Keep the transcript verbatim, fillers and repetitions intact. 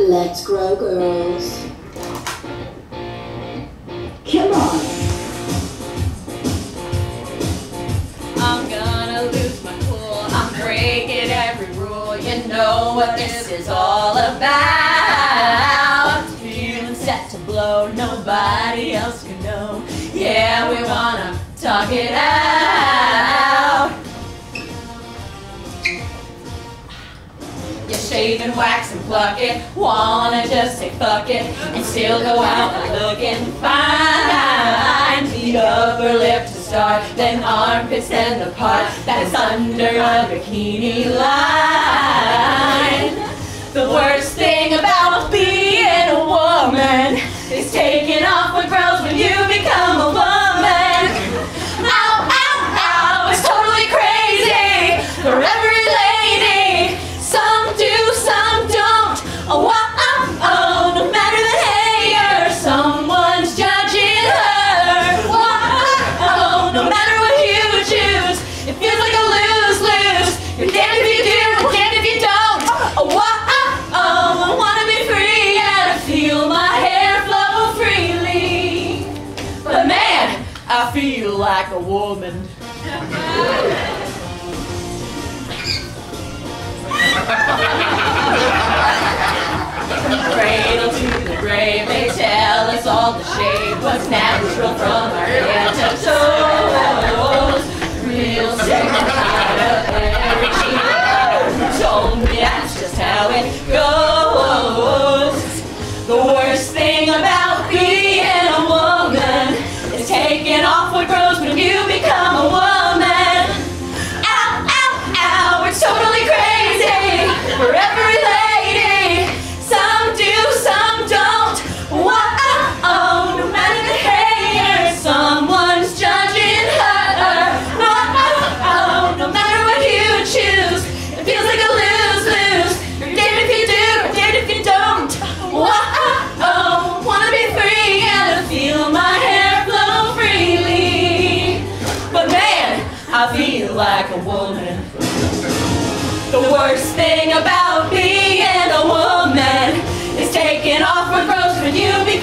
Let's grow, girls. Come on. I'm gonna lose my cool. I'm breaking every rule. You know what this is all about. Feeling set to blow. Nobody else can know. Yeah, we wanna talk it out. You shave and wax and pluck it. Wanna just say fuck it and still go out looking fine. The upper lip to start, then armpits and the part that's under a bikini line. The worst thing about being a woman is taking off what grows when you become a woman. Ow, ow, ow, it's totally crazy for every lady. Some do, some don't. Oh, oh, oh, no matter the hater, someone's judging her. Oh, oh, no matter what you choose, it feels like a lose-lose. You're damned if you do, damned if you don't. Oh, oh, oh, I wanna be free and I feel my hair flow freely. But man, I feel like a woman. Cradle to the grave, they tell us all the shade was natural from our head to toes. Real secret out of every cheek who told me that's just how it goes. The worst thing about being a woman is taking off what grows when you become a woman. Ow, ow, ow, it's totally crazy for every lady. Some do, some don't. Whoa, oh, oh, no matter the hater, someone's judging her. Oh, oh, oh, no matter what you choose, it feels like a lose-lose. You're damned if you do, or damned if you don't. Whoa, oh, oh, wanna be free and I feel my hair flow freely. But man, I feel like a woman. The worst thing about being a woman is taking off what grows when you become